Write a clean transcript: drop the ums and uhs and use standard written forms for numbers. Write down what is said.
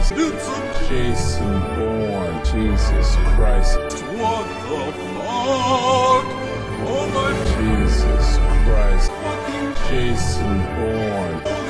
Jason Bourn, Jesus Christ. What the fuck? Oh my Jesus Christ. Jason Bourn.